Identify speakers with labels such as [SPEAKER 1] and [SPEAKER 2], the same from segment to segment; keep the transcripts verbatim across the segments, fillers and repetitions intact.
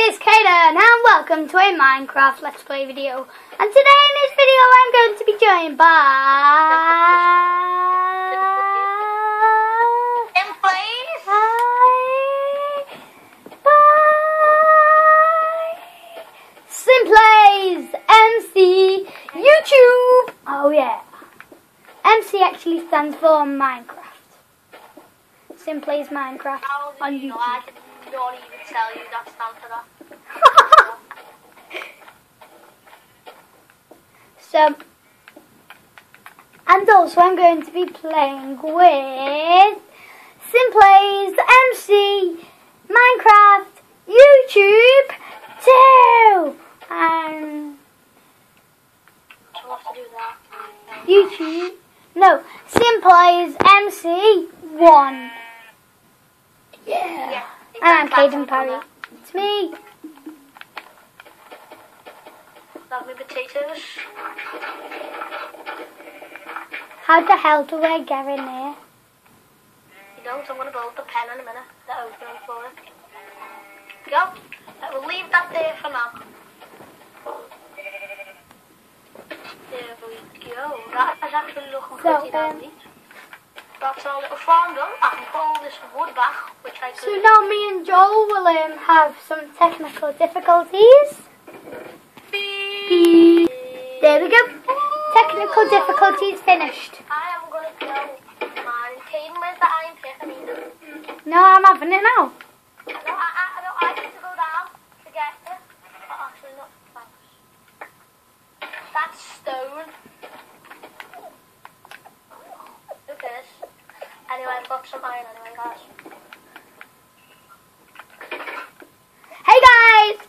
[SPEAKER 1] is Kaden and welcome to a Minecraft Let's Play video. And today in this video I'm going to be joined by...
[SPEAKER 2] Simplays.
[SPEAKER 1] By... Simplays M C YouTube. Oh yeah. M C actually stands for Minecraft. Simplays Minecraft on YouTube.
[SPEAKER 2] I cannot even tell you that stands for that.
[SPEAKER 1] So, and also I'm going to be playing with Simplays M C Minecraft YouTube two. And
[SPEAKER 2] I'll have to do that.
[SPEAKER 1] YouTube, no, Simplays M C one. Yeah.
[SPEAKER 2] Yeah.
[SPEAKER 1] And I'm Kaden Parry. It's me.
[SPEAKER 2] Love me potatoes.
[SPEAKER 1] How the hell do I get in there?
[SPEAKER 2] You don't, I'm going to build the pen in a minute. The opening for it. Go. I will leave that there for now. There we go. That is actually looking
[SPEAKER 1] So,
[SPEAKER 2] pretty
[SPEAKER 1] um,
[SPEAKER 2] dandy. That's our little farm done. I can put all this wood back, which I
[SPEAKER 1] So
[SPEAKER 2] could...
[SPEAKER 1] now me and Joel will um, have some technical difficulties. Beep. There we go. Technical difficulties finished.
[SPEAKER 2] I am going to go mining. Caden, where's the iron pick? I need it.
[SPEAKER 1] No, I'm having it now.
[SPEAKER 2] No, I, I, no, I need to go down to get it. Oh, actually, not. Thanks. That's stone. Who cares? Anyway, I've got some iron anyway, guys.
[SPEAKER 1] Hey guys!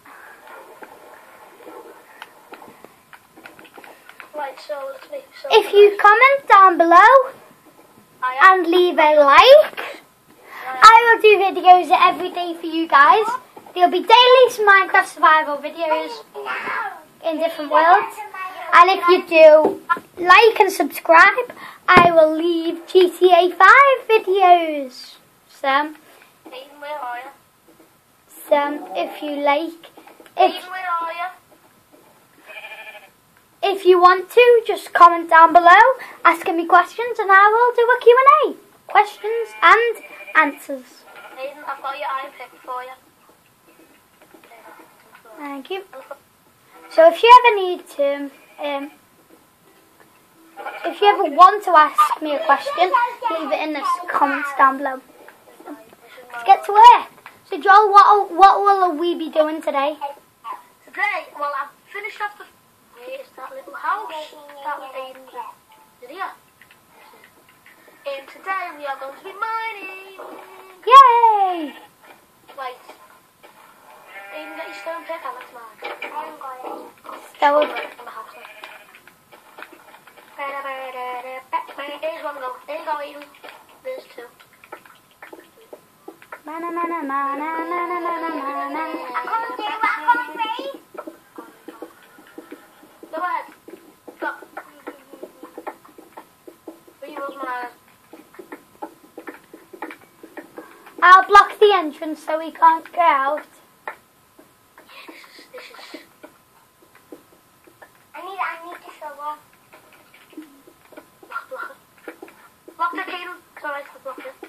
[SPEAKER 2] Right, so let's make so.
[SPEAKER 1] If you comment down below
[SPEAKER 2] I am.
[SPEAKER 1] and leave a like, I will do videos every day for you guys. There'll be daily Minecraft survival videos in different worlds. And if you do like and subscribe, I will leave G T A five videos. So,
[SPEAKER 2] Caden, where are you?
[SPEAKER 1] so if you like,
[SPEAKER 2] Caden,
[SPEAKER 1] if
[SPEAKER 2] where are you?
[SPEAKER 1] if you want to, just comment down below, asking me questions, and I will do a Q and A. Questions and answers.
[SPEAKER 2] Caden, I've got your iron pick for you.
[SPEAKER 1] Thank you. So if you ever need to, um, if you ever want to ask me a question, leave it in the comments down below. Let's get to work. So Joel, what what will we be doing today?
[SPEAKER 2] Today, well, I've finished off the... Where's that little house? That was Aiden's video. And today we are going to be mining.
[SPEAKER 1] Yay!
[SPEAKER 2] Right. Aiden, get your stone pick and let's mine. I haven't got it.
[SPEAKER 1] That would,
[SPEAKER 2] Right from the house now. Here's one go. There you go, Aiden. There's two.
[SPEAKER 1] mana mana mana mana mana mana.
[SPEAKER 2] I can't do it, I can't see. Go ahead. Go. Three rolls, man.
[SPEAKER 1] I'll block the entrance so we can't get out.
[SPEAKER 2] This is, this is...
[SPEAKER 3] I need, I need to show off.
[SPEAKER 2] Block, block it. Block it, Caden. It's alright, I blocked it.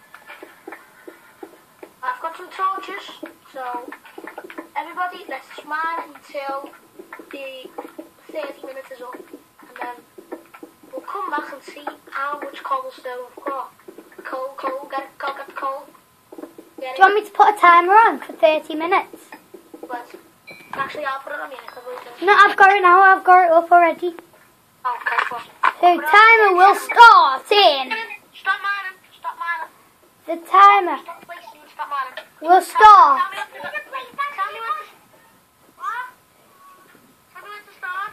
[SPEAKER 2] I've got some torches, so everybody, let's mine until the thirty minutes is up, and then we'll come back and see how much cobblestone we've got. Coal, coal, get it, go get the coal. Get
[SPEAKER 1] Do you want me to put a timer on for thirty minutes?
[SPEAKER 2] But actually, I'll put it on you because we'll do it.
[SPEAKER 1] No, I've got it now. I've got it up already.
[SPEAKER 2] Okay, cool.
[SPEAKER 1] The timer will start in.
[SPEAKER 2] Stop mining, stop mining.
[SPEAKER 1] The timer
[SPEAKER 2] Stop wasting, stop mining.
[SPEAKER 1] will start.
[SPEAKER 2] Tell me when to, tell me when to, what? Tell me when to start.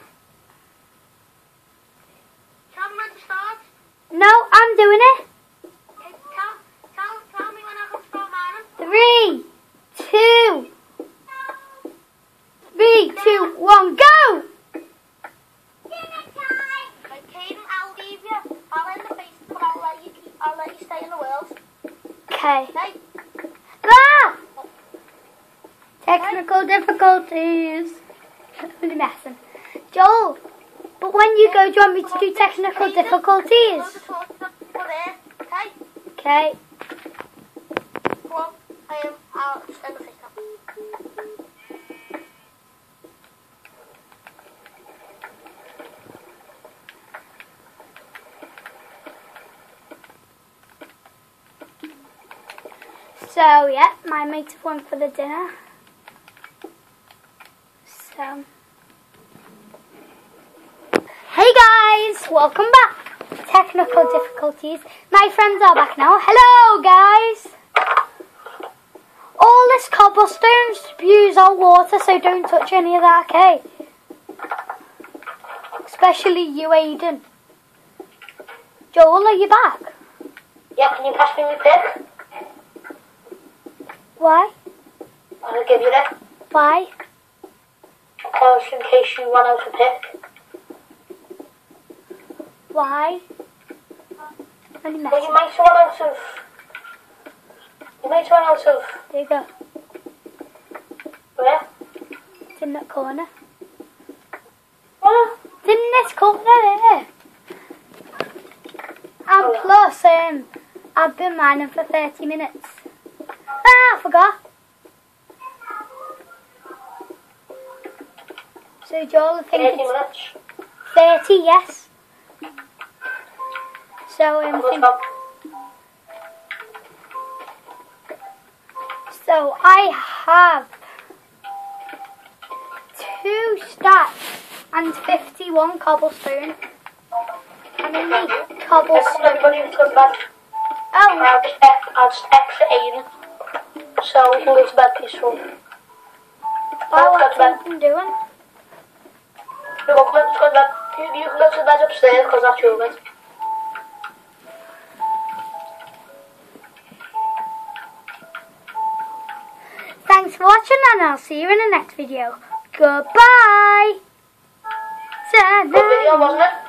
[SPEAKER 2] Tell me when to start.
[SPEAKER 1] No, I'm doing it.
[SPEAKER 2] Okay, tell, tell, tell me when I can start mining.
[SPEAKER 1] Three, two, three, two, one, go!
[SPEAKER 2] Okay, Caden, I'll leave you. I'll end the base, but I'll let you keep, I'll let you stay in the world.
[SPEAKER 1] Okay.
[SPEAKER 2] Okay?
[SPEAKER 1] Ah! Technical difficulties. I'm really messing. Joel, but when you go, do you want me to do technical difficulties?
[SPEAKER 2] Okay.
[SPEAKER 1] Okay.
[SPEAKER 2] Go on. I am. I'll send the face up.
[SPEAKER 1] So yeah, my mates have went for the dinner. So, hey guys, welcome back. Technical difficulties. My friends are back now. Hello guys. All this cobblestone spews out water, so don't touch any of that, okay? Especially you, Aiden. Joel, are you back?
[SPEAKER 2] Yeah, can you pass me my pick?
[SPEAKER 1] Why?
[SPEAKER 2] I'll give you that.
[SPEAKER 1] Why?
[SPEAKER 2] Because in case you run out of pick.
[SPEAKER 1] Why? Only
[SPEAKER 2] Well,
[SPEAKER 1] messing.
[SPEAKER 2] you might run out of... You might run out of...
[SPEAKER 1] There you go.
[SPEAKER 2] Where?
[SPEAKER 1] It's in that corner.
[SPEAKER 2] Well,
[SPEAKER 1] It's in this corner there. And
[SPEAKER 2] Oh.
[SPEAKER 1] plus, um, I've been mining for thirty minutes. Ah, I forgot. So Joel, I think
[SPEAKER 2] thirty
[SPEAKER 1] it's
[SPEAKER 2] minutes.
[SPEAKER 1] thirty, yes. So um, I
[SPEAKER 2] What's
[SPEAKER 1] think,
[SPEAKER 2] up?
[SPEAKER 1] so I have two stacks and fifty-one cobblestone. And I need
[SPEAKER 2] Yes,
[SPEAKER 1] cobblestone.
[SPEAKER 2] everybody who's got bed.
[SPEAKER 1] Oh,
[SPEAKER 2] I'll just X, I'll just X for Aiden. So we can go to bed peaceful.
[SPEAKER 1] oh,
[SPEAKER 2] Let's go to
[SPEAKER 1] what's Aiden doing?
[SPEAKER 2] You go, let's go to bed. You, you can go to bed upstairs because that's your bed.
[SPEAKER 1] Thanks for watching, and I'll see you in the next video. Goodbye.
[SPEAKER 2] Good video, wasn't it?